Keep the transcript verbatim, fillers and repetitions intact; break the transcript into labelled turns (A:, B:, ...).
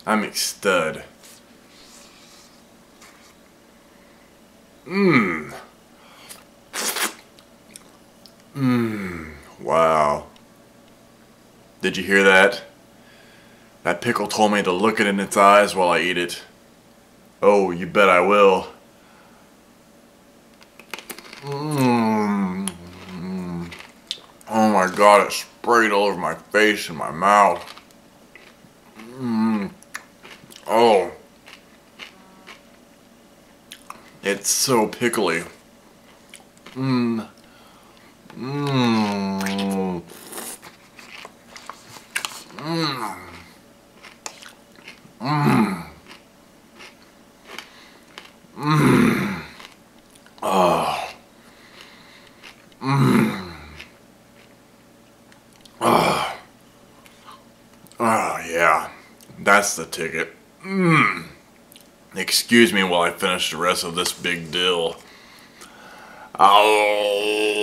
A: I'm McStud. Mmm. Mmm. Wow. Did you hear that? That pickle told me to look it in its eyes while I eat it. Oh, you bet I will. Mmm. Oh my god, it sprayed all over my face and my mouth. Mmm. Oh. It's so pickly. Mmm. Mmm. Mmm. Mmm. Mmm. Oh. Mmm. Oh. Oh, yeah. That's the ticket. Mmm. Excuse me while I finish the rest of this big deal. Oh.